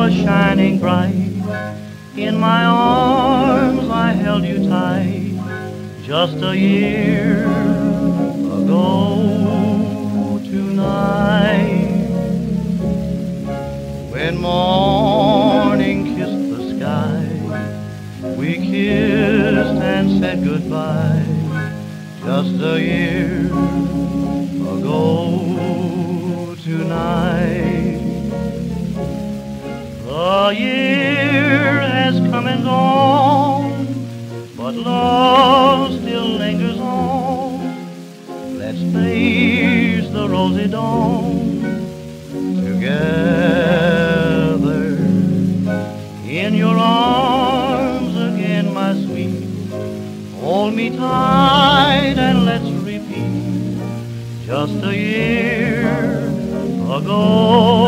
was shining bright. In my arms I held you tight, just a year ago tonight. When morning kissed the sky, we kissed and said goodbye, just a year ago tonight. A year has come and gone, but love still lingers on. Let's face the rosy dawn together. In your arms again, my sweet, hold me tight and let's repeat just a year ago